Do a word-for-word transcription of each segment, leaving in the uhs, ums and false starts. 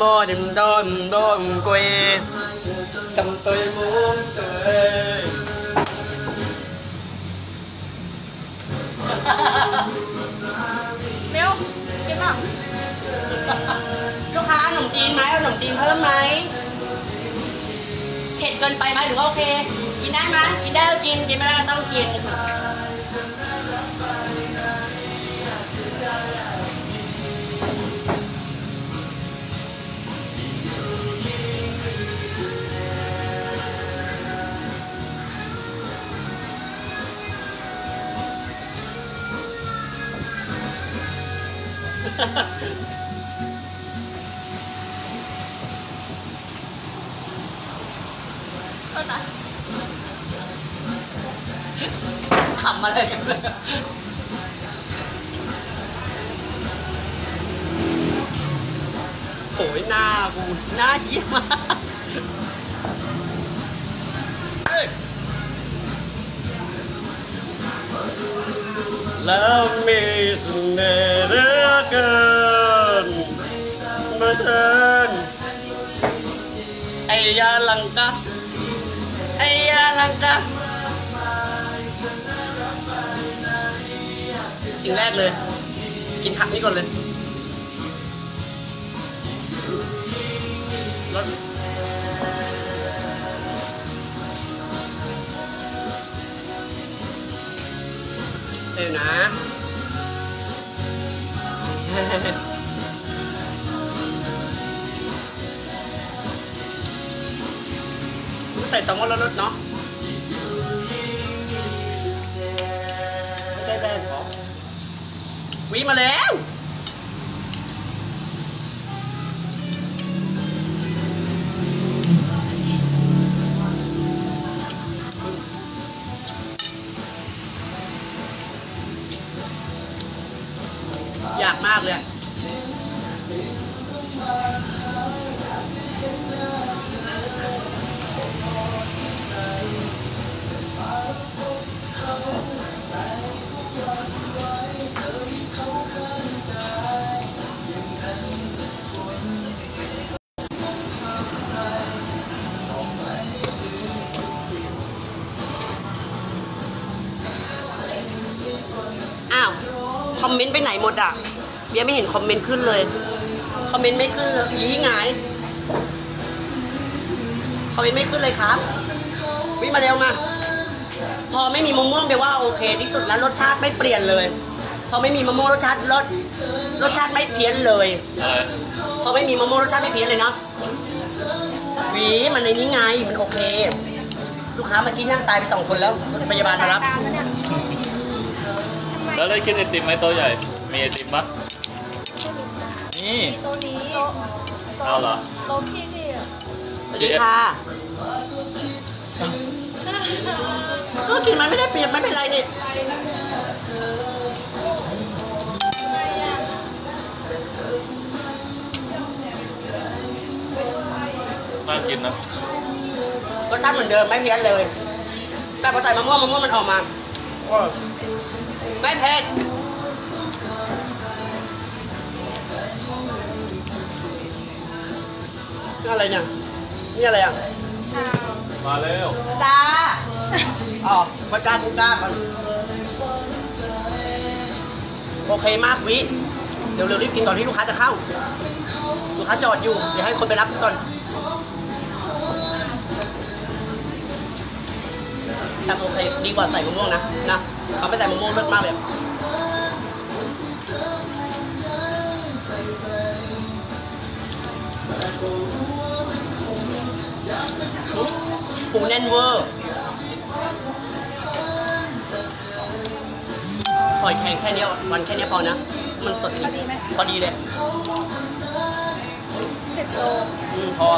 mò đêm đom đom quê xong tôi muốn cười เร็วกินป่ะลูกค้าขนมจีนไหมเอาขนมจีนเพิ่มไหมเผ็ดเกินไปไหมหรือว่าโอเคกินได้ไหมกินได้ก็กินกินไม่ได้ก็ต้องกินขำอะไรกันเลยโอ้ยหน้ากูหน้าเยี่ยมมากแล้วมีเสน่ห์เหลือเกินมาเถินไอ้ยาลังกาไอ้ยาลังกาสิ่งแรกเลยกินผักนี่ก่อนเลยรสเดี๋ยวนะใส่แซลมอนรสๆเนาะได้ได้ขอวิมาแล้วอยากมากเลยคอมเมนต์ไปไหนหมดอ่ะเบียร์ไม่เห็นคอมเมนต์ขึ้นเลยคอมเมนต์ไม่ขึ้นเลยยี่ไงคอมเมนต์ไม่ขึ้นเลยครับวิ่งมาเร็วมาพอไม่มีมะม่วงเบียร์ว่าโอเคที่สุดแล้วรสชาติไม่เปลี่ยนเลยพอไม่มีมะม่วงรสชาติรสรสชาติไม่เพี้ยนเลยพอไม่มีมะม่วงรสชาติไม่เพี้ยนเลยเนาะวีมันในนี้ไงมันโอเคลูกค้าเมื่อกี้นั่งตายไปสองคนแล้วรถพยาบาลมารับแล้วได้กินไอติมไหมโต๊ะใหญ่มีไอติมปะนี่โต๊ะนี้เอาเหรอโต๊ะที่นี่สวัสดีค่ะก็กินมันไม่ได้เปรียบไม่เป็นไรนี่น่ากินนะรสชาติเหมือนเดิมไม่เพี้ยนเลยแต่พอใส่มะม่วงมะม่วงมันออกมาไม่เผ็ดนี่อะไรเนี่ยนี่อะไรอ่ะมาเร็วจ้าอ๋อมาจ้ากูจ้ามันโอเคมากวิเร็วๆรีบกินก่อนที่ลูกค้าจะเข้าลูกค้าจอดอยู่เดี๋ยวให้คนไปรับก่อนแต่โอเคดีกว่าใส่มะม่วงนะนะเขาไม่ใส่มะม่วงเลิศมากเลยปูแน่นเวอร์ปล่อยแข็งแค่นี้วันแค่นี้พอนะมันสดดีพอดีเลยสิบโลอืมพอ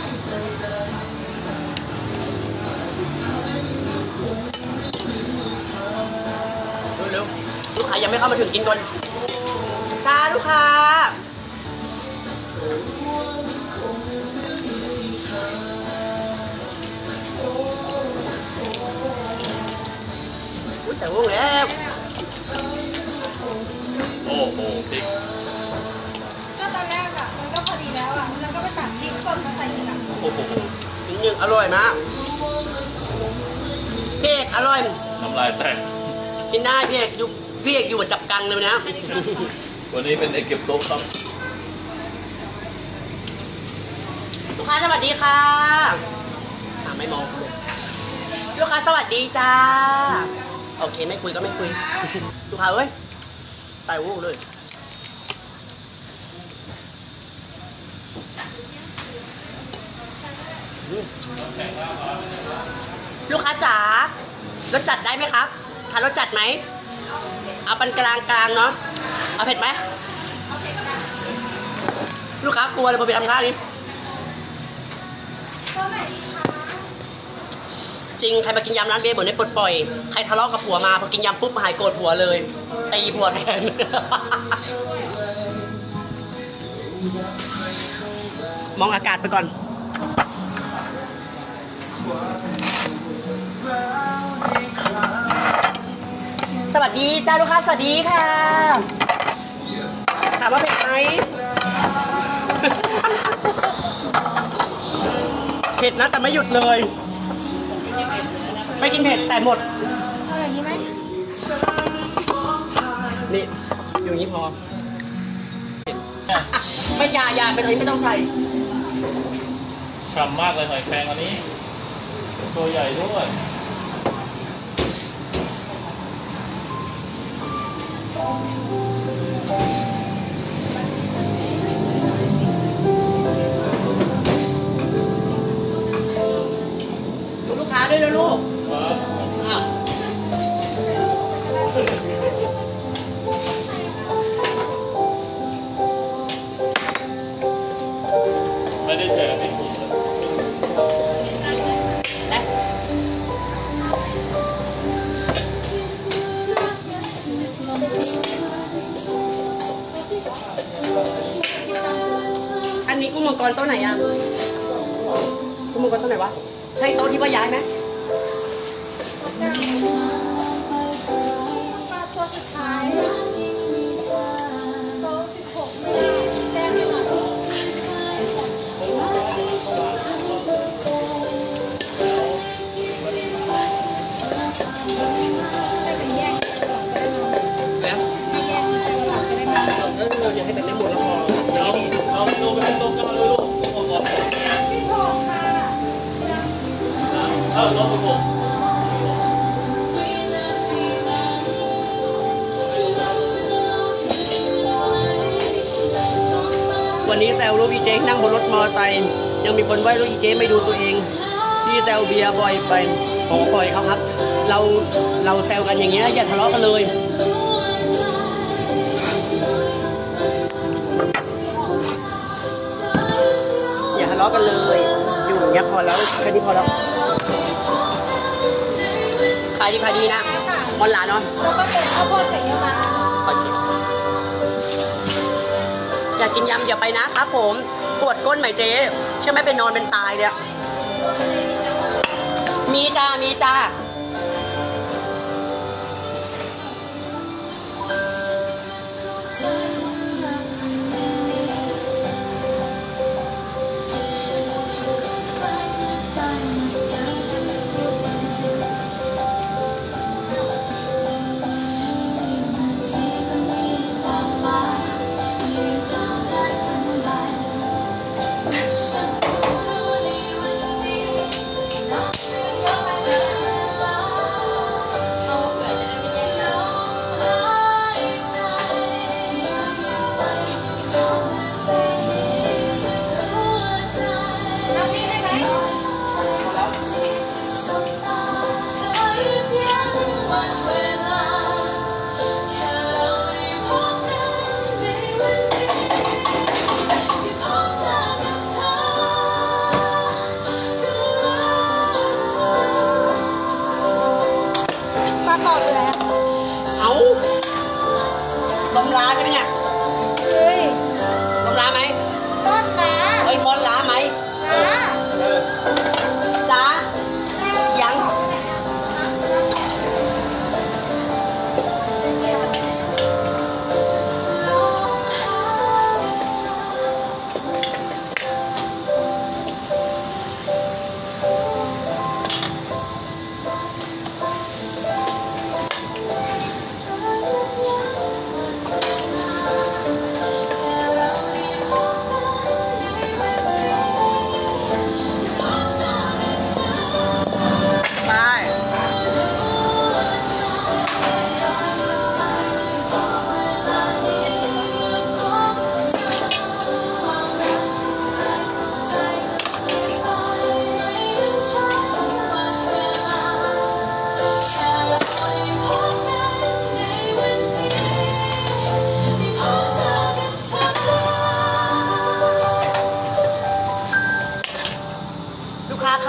เร็วๆลูกค้ายังไม่เข้ามาถึงกินก่อนช้าลูกค้าอุ้ยแต่ว่งแล้วโอ้โหพริกก็ตอนแรกอ่ะมันก็พอดีแล้วอ่ะแล้วก็นิดนึงอร่อยมากพี่เอกอร่อยน้ำลายแตกกินได้พี่เอกอยู่พี่เอกอยู่จับกังเลยนะวันนี้เป็นเอกเก็บโต๊ะครับลูกค้าสวัสดีค่ะอ่ะไม่มองลูกค้าสวัสดีจ้าโอเคไม่คุยก็ไม่คุย ลูกค้าเอ้ยตายวู้เลยลูกค้าจ๋ารสจัดได้ไหมครับทานรสจัดไหมเอาปานกลางกลางเนาะเอาเผ็ดไหมลูกค้ากลัวเลยพอไปทำท่านี้จริงใครมากินยำร้านเบย์เหมือนได้ปลดปล่อยใครทะเลาะกับผัวมาพอกินยำปุ๊บหายโกรธผัวเลยตีผัวแทน มองอากาศไปก่อนสวัสดีจ้าลูกค้าสวัสดีค่ะถามว่าเผ็ดไหม เผ็ดนะแต่ไม่หยุดเลยไม่กินเผ็ดแต่หมดเอาอย่างนี้ไหมนี่อยู่อย่างนี้พอไม่ยายาไปเลยไม่ต้องใส่ฉ่ำมากเลยหอยแครงอันนี้ ตัวใหญ่ด้วยดูลูกค้าด้วยนะลูกอ้าวไม่ได้เจอไม่ถูกเลยนะอันนี้กุ้งมังกรโต๊ะไหนอ่ะกุ้งมังกรโต๊ะไหนวะใช่โต๊ะที่ว่าย้ายไหมปลาตัวสุดท้ายโต๊ะสิบหกแจ้งให้หน่อยให้เป็นแยกหลังก็ได้มาแล้วให้แยกหลังก็ได้มาเอออย่าให้เป็นได้หมดแล้วพอเอาเอาเมนูไปเป็นโต๊ะกลางเลยลูกโต๊ะก่อนที่หกค่ะเอาโต๊ะหกวันนี้แซวรูปอีเจ๊นั่งบนรถมอเตอร์ไซค์ยังมีคนไหว้รูปอีเจ๊ไม่ดูตัวเองพี่แซวเบียร์บ่อยไปขอปล่อยเขาครับ เราเราแซวกันอย่างเงี้ยอย่าทะเลาะกันเลย อย่าทะเลาะกันเลย อยู่อย่างเงี้ยพอแล้วแค่นี้พอแล้วขายดีขายดีนะมอนหลานเนาะแล้วก็เป็นข้าวโพดไข่เยี่ยวม้าโอเคอยากกินยำเดี๋ยวไปนะครับผมปวดก้นไหมเจ๊เชื่อไหมเป็นนอนเป็นตายเลยอะมีจ้ามีจ้า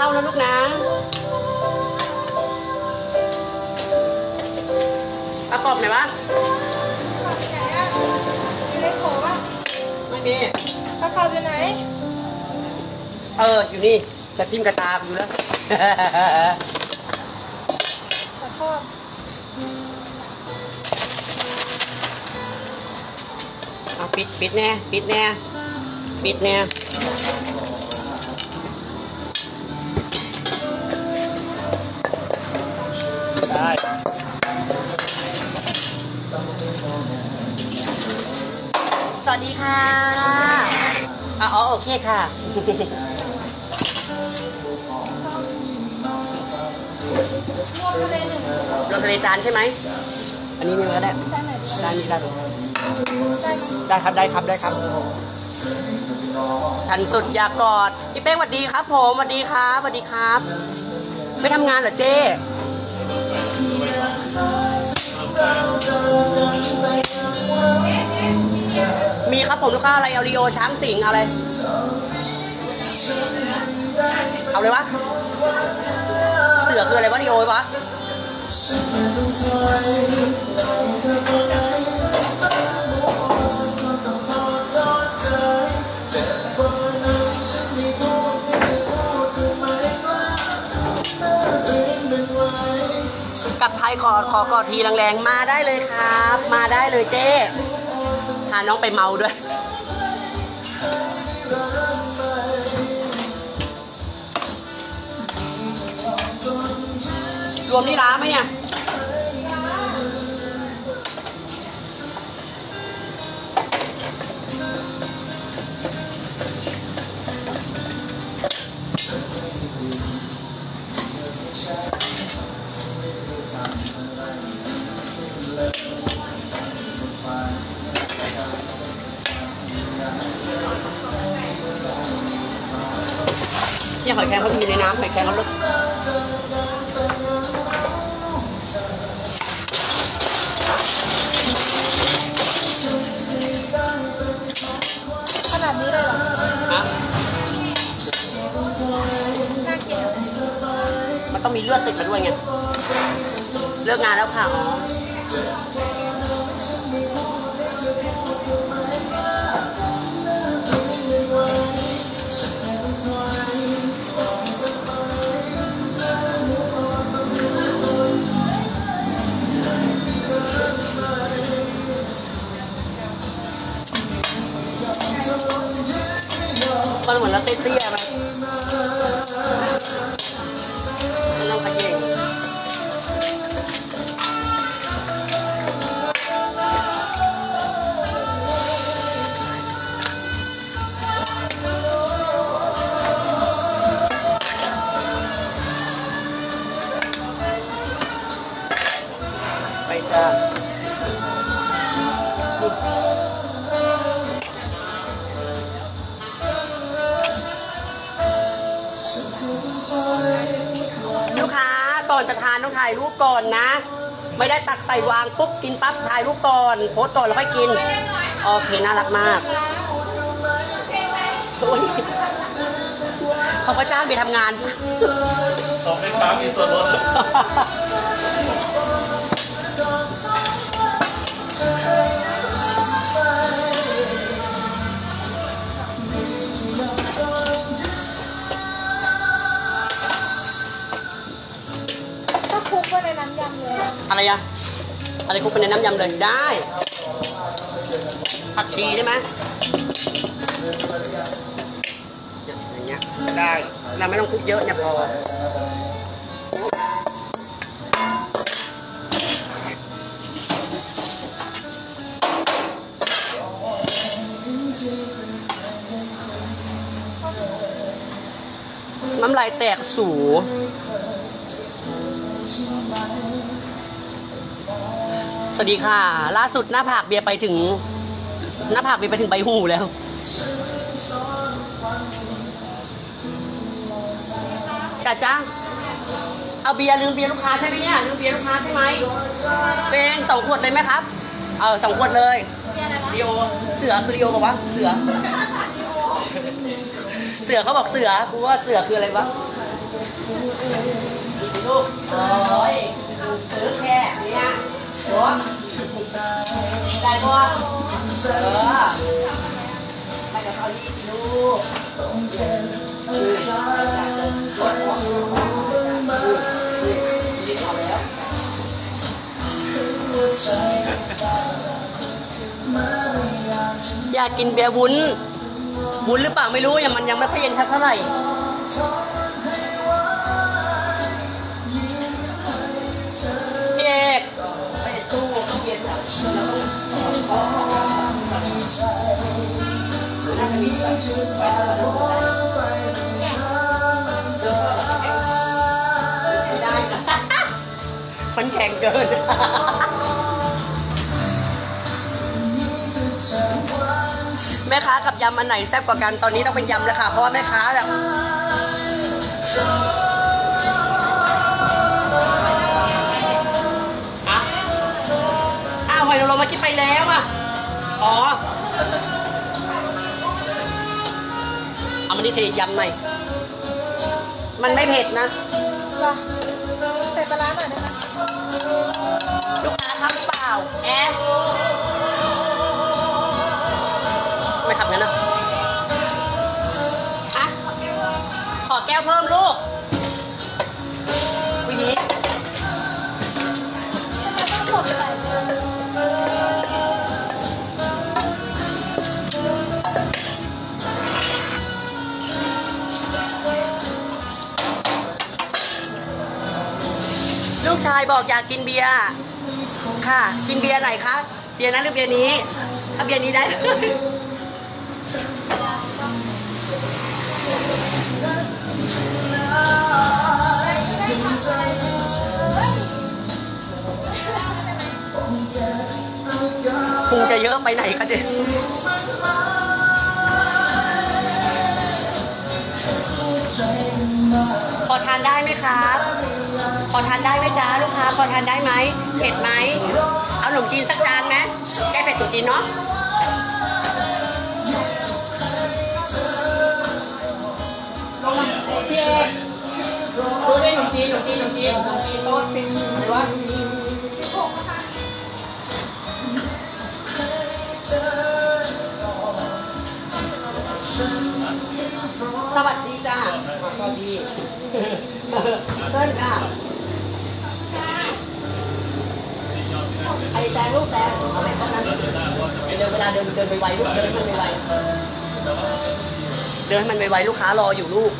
นะลูกนะประกอบไหนวะไหนอ่ะมีเล็กโขป่ะไม่มีประกอบอยู่ไหนเอออยู่นี่จะทิ่มกระตาอยู่แล้วขอโทษเอาปิดปิดแน่ปิดแน่ปิดแน่ได้สวัสดีค่ะอ๋อโอเคค่ะรวมทะเลหนึ่งรวมทะเลจานใช่ไหมอันนี้นี่ก็ได้จานไหนจานนี้ได้จานได้ครับได้ครับได้ครับทันสุดอยากกอดพี่เป้งสวัสดีครับผมสวัสดีครับสวัสดีครับ ไม่ทำงานเหรอเจ้มีครับผมลูกค้าอะไรเอาริโอช้างสิงเอาอะไร เอาเลยวะ เสือคืออะไรวะริโอวะกับไทยขอขอกอดทีแรงๆมาได้เลยครับ มาได้เลยเจ๊พาน้องไปเมาด้วยรวมนี่ร้าไหมเนี่ยที่หอยแครงเขามีในน้ำหอยแครงเขาลึกขนาดนี้เลยเหรอฮะน่ากินเหรอมันต้องมีเลือดติดมาด้วยไงเลิกงานแล้วค่ะอ๋อมันเหมือนเราเตี้ยๆไหมไม่ต้องขยี้ไปจ้าลูกค้าก่อนจะทานต้องถ่ายรูปก่อนนะ ไม่ได้ตักใส่วางปุ๊บกินปั๊บถ่ายรูปก่อนโพสต์ก่อนแล้วค่อยกินโอเคน่ารักมากโอ้ยเขาก็จ้างไปทำงานสองเป็นค้ามีส่วนลดก็คลุกไว้ในน้ำยำเลยอะไรอะอะไรคลุกไปในน้ำยำเลยได้ผักชีใช่ไหมอย่างเงี้ยได้เราไม่ต้องคลุกเยอะเนี่ยพอน้ำลายแตกสูสวัสดีค่ะ ล่าสุดหน้าผากเบียร์ไปถึง หน้าผากเบียร์ไปถึงใบหูแล้วจ้าจ้าเอาเบียร์ลืมเบียร์ลูกค้าใช่ไหมเนี่ยลืมเบียร์ลูกค้าใช่ไหมเป็นสองขวดเลยไหมครับเออสองขวดเลยเรียวเสือคือเรียวบอกว่าเสือ เสือเขาบอกเสือกูว่าเสือคืออะไรวะลูกโอ้ยซื้อแค่เนี้ยหัวได้ปะเออไปกับเขายี่สิลูกอยากกินเบียร์วุ้นวุ้นหรือเปล่าไม่รู้ยังมันยังไม่ค่อยเย็นเท่าไหร่พี่เอกไปตู้เย็นอ่ะไม่ได้นะมันแข็งเกินแม่ค้ากับยำอันไหนแซ่บกว่ากันตอนนี้ต้องเป็นยำเลยค่ะเพราะว่าแม่ค้าแบบอะอ้าวหอยนางรมมากินไปแล้วอ่ะอ๋อเอามาดิเทยำหน่อยมันไม่เผ็ดนะเหรอใส่ปลาร้าหน่อยได้ไหมลูกค้าครับหรือเปล่าแอร์ไม่ทำงั้นนะอะขอแก้วเพิ่มลูกวิธีทำไมต้องสดเลยลูกชายบอกอยากกินเบียร์ค่ะกินเบียร์ไหนคะเบียร์นั้นหรือเบียร์นี้ถ้าเบียร์นี้ได้ คงจะเยอะไปไหนคะเจ๊พอทานได้ไหมครับพอทานได้ไหมจ้าลูกค้าพอทานได้ไหมเผ็ดไหมเอาขนมจีนสักจานไหมแก้เผ็ดขนมจีนเนาะพี่เอกดูด้วยขนมจีนขนมจีนขนมจีนขนมจีนโต๊ะติดอะไรวะสวัสดีจ้าสวัสดีเส้นค่ะไอ้แตงลูกแตงเอาไปเท่านั้นเดินเวลาเดินเดินไปไวลูกเดินมันไปไวเดินมันไปไวลูกค้ารออยู่ลูก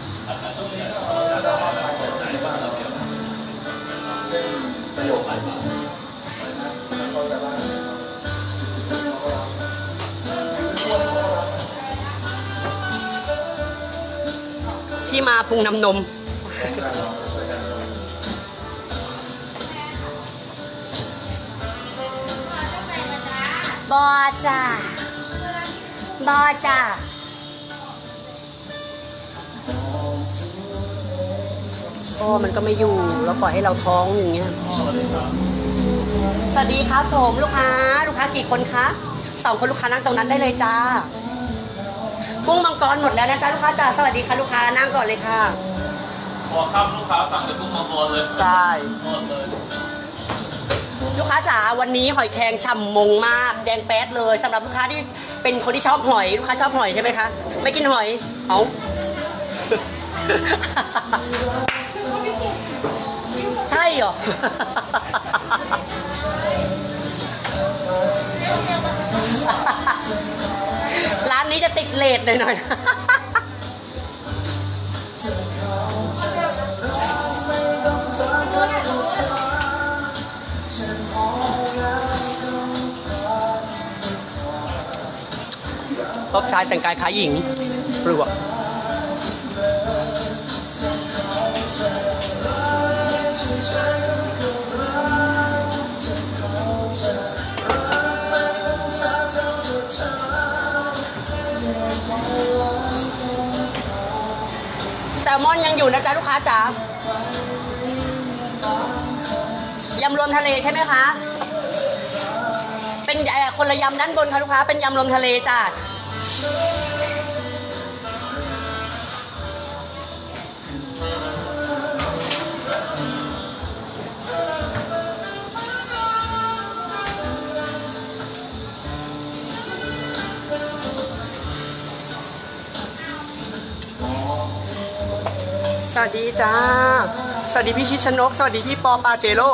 ที่มาพุงน้ำนมบอจ้าบอจ้าโอ้มันก็ไม่อยู่แล้วปล่อยให้เราท้องอย่างเงี้ยสวัสดีครับผมลูกค้าลูกค้ากี่คนคะสองคนลูกค้านั่งตรงนั้นได้เลยจ้ากุ้งมังกรหมดแล้วนะจ๊ะลูกค้าจ้าสวัสดีค่ะลูกค้านั่งก่อนเลยค่ะพอข้ามลูกค้าสั่งเป็นกุ้งมังกรเลยใช่หมดเลยลูกค้าจ๋าวันนี้หอยแครงฉ่ำมงมากแดงแป๊ดเลยสำหรับลูกค้าที่เป็นคนที่ชอบหอยลูกค้าชอบหอยใช่ไหมคะไม่กินหอยเอาใช่เหรอร้านนี้จะติดเลทหน่อยๆพบชายแต่งกายคล้ายหญิงปลวกแซลมอนยังอยู่นะจ๊ะลูกค้าจ๋ายำรวมทะเลใช่ไหมคะเป็นคนละยำด้านบนค่ะลูกค้าเป็นยำรวมทะเลจ้ะสวัสดีจ้าสวัสดีพี่ชิดชนกสวัสดีพี่ปอปาเจโร่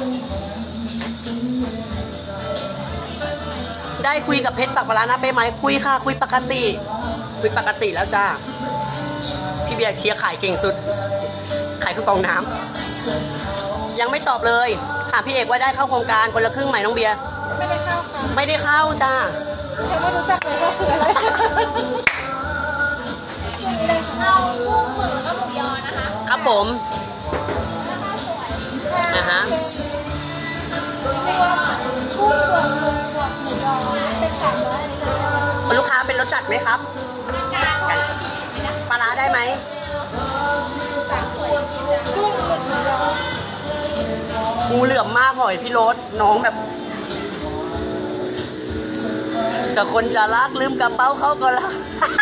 ได้คุยกับเพชรปากปลานะไปไหมคุยค่ะคุยปกติคุยปกติแล้วจ้าพี่เบียร์เชียร์ขายเก่งสุดขายเครื่องกรองน้ำยังไม่ตอบเลยถามพี่เอกว่าได้เข้าโครงการคนละครึ่งไหมน้องเบียร์ไม่ได้เข้าค่ะไม่ได้เข้าจ้ายังไม่รู้จักเลยว่าคืออะไรเอากุ้งหมึกแล้วก็หมูยอนะคะครับผมอ่าฮะไม่ว่ากุ้งบวกหมึกบวกหมูยอเป็นสามร้อยเลยลูกค้าเป็นรสจัดไหมครับปลาร้าได้ไหมกุ้งหมึกหมูยองูเหลื่อมมากหอยพี่รถน้องแบบจะคนจะรักลืมกระเป๋าเขาก็รัก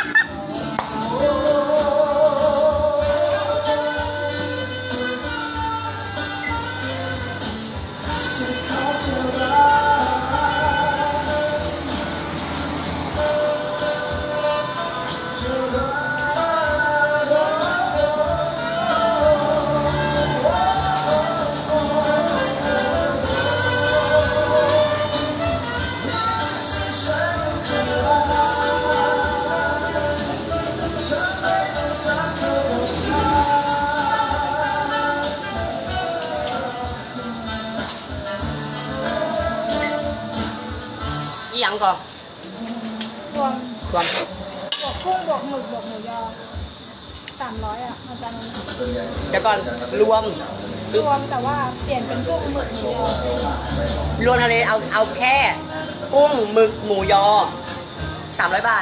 อีหยังก่อนรวมรวมบวกกุ้งบวกหมึกบวกหมูยอสามร้อยอ่ะอาจารย์เดี๋ยวก่อนรวมรวมแต่ว่าเปลี่ยนเป็นกุ้งหมึกหมูยอรวมทะเลเอาเอาแค่กุ้งหมึกหมูยอสามร้อยบาท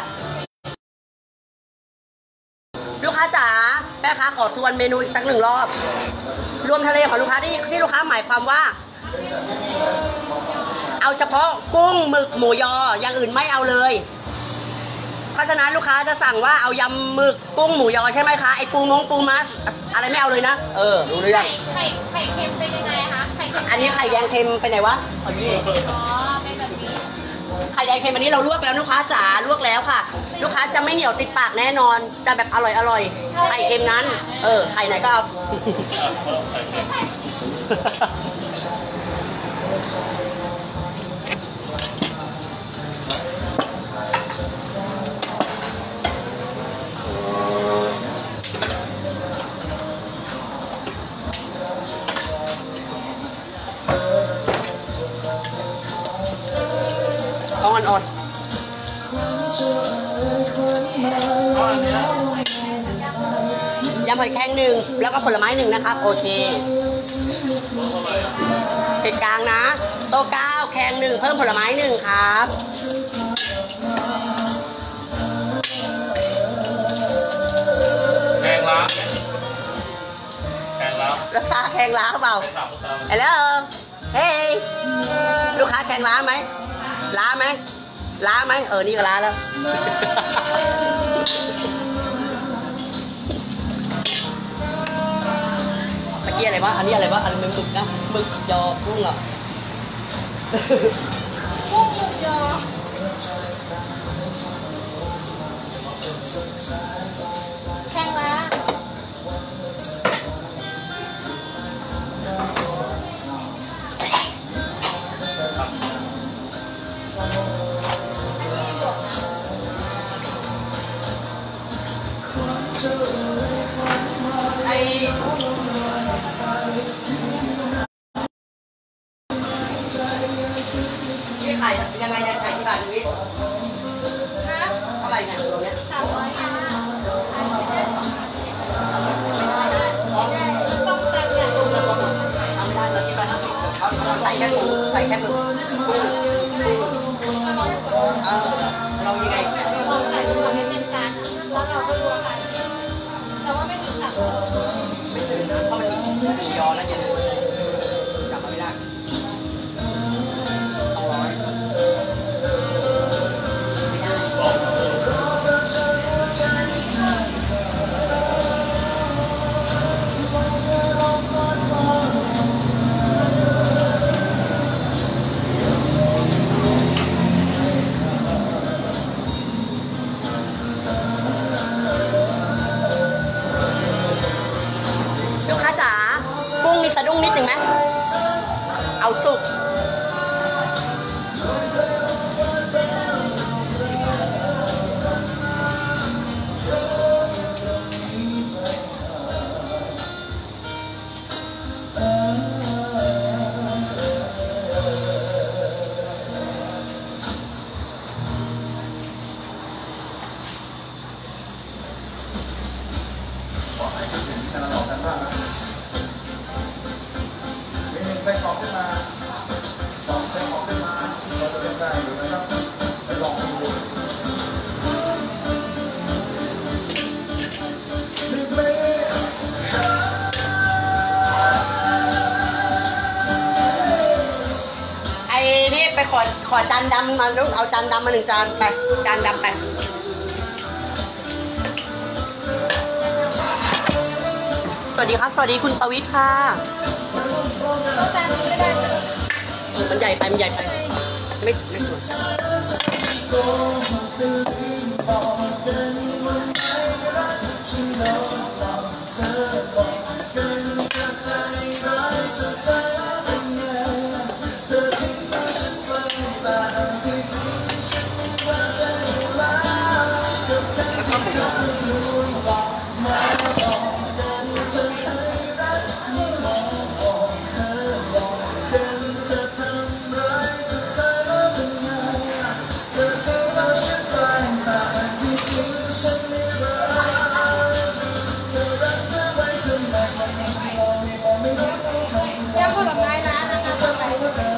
ลูกค้าจ๋าแม่ค้าขอทวนเมนูอีกสักหนึ่งรอบ รวมทะเลของลูกค้าที่ที่ลูกค้าหมายความว่า เอาเฉพาะกุ้งหมึกหมูยออย่างอื่นไม่เอาเลยเพราะฉะนั้นลูกค้าจะสั่งว่าเอายำหมึกกุ้งหมูยอใช่ไหมคะไอปูนงปูมัสอะไรไม่เอาเลยนะเออรู้เรื่องไข่ไข่เค็มเป็นยังไงคะไข่เค็มอันนี้ไข่แดงเค็มไปไหนวะเอานี่อ๋อเป็นแบบนี้ไข่แดงเค็มอันนี้เราลวกแล้วลูกค้าจ๋าลวกแล้วค่ะ ลูกค้าจะไม่เหนียวติดปากแน่นอน จะแบบอร่อยอร่อยไข่เค็มนั้นเออไข่ไหนก็เอา ต้องอ่อนๆยำหอยแครงหนึ่งแล้วก็ผลไม้หนึ่งนะครับโอเคเผ็ดกลางนะโต๊ะเก้าแครงหนึ่งเพิ่มผลไม้หนึ่งครับแพงล้างไหมแพงล้างราคาแครงล้าเปล่าสามสามฮัลโหลเฮ้ยลูกค้าแครงล้าไหมล้าไหมล้าไหมเออนี่ก็ล้าแล้ว เมื่อกี้อะไรวะอันนี้อะไรวะอันนี้หมึกนะหมึกยอกุ้งเหรอกุ้งหมึกยอแข็งแล้วไอ้ที่ขายยังไงเนี่ยขายที่บ้านนี้นะเท่าไหร่เนี่ยตัวเนี้ยสามร้อยค่ะต้องแต่งอย่างทำไม่ได้เราที่บ้านเอาเอาใส่แค่หมูใส่แค่หมึกกุ้งเออเรายังไงลองใส่ดูก่อนให้เต็มจานแล้วเราก็รวมกันแต่ว่าไม่ถึงสามร้อยไม่ถึงนะเพราะมันมีหมูยอแล้วอย่าลืมจำมาไม่ได้สองร้อยไม่ได้สุกเพลงออกขึ้นมาสองเพลงออกขึ้นมาเราจะเล่นได้อยู่นะครับไปลองดูหนึ่งเพลงไอ้นี่ไปขอขอจานดำมาลูกเอาจานดำมาหนึ่งจานไปจานดำไปสวัสดีครับสวัสดีคุณประวิทย์ค่ะรสจานนี้ไม่ได้เลยมันใหญ่ไปมันใหญ่ไปไม่ไม่สวยแก้วผลไม้ร้านนะคะต่อไป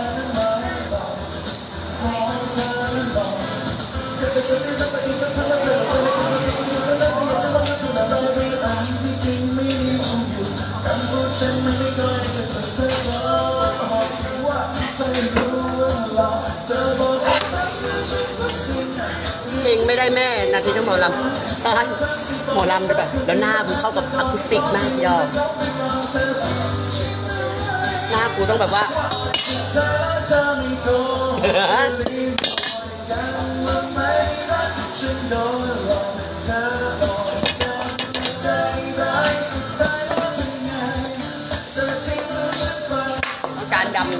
เพลงไม่ได้แม่นาทีต้องหมอลำใช่หมอลำไปแบบแล้วหน้ากูเข้ากับอะคูสติกมากยอมหน้ากูต้องแบบว่า จานดำ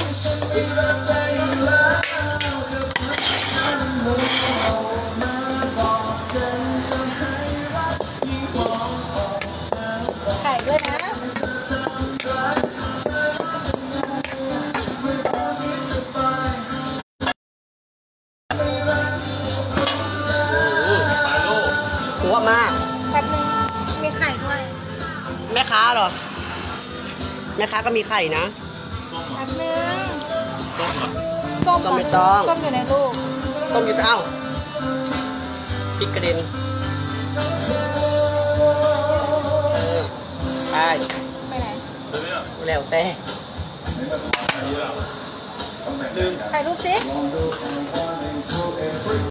ไข่ด้วยนะหัวมากแป๊บนึงมีไข่ด้วยแม่ค้าเหรอ แม่ค้าก็มีไข่นะแป๊บนึงส้มอ่ะส้มส้มไม่ต้องส้มอยู่ในลูกส้มอยู่เอ้าพริกกระเด็นเออไปไปไหนเดี๋ยวนี้อ่ะแล้วแต่ลืมถ่ายรูปสิ One, two, three.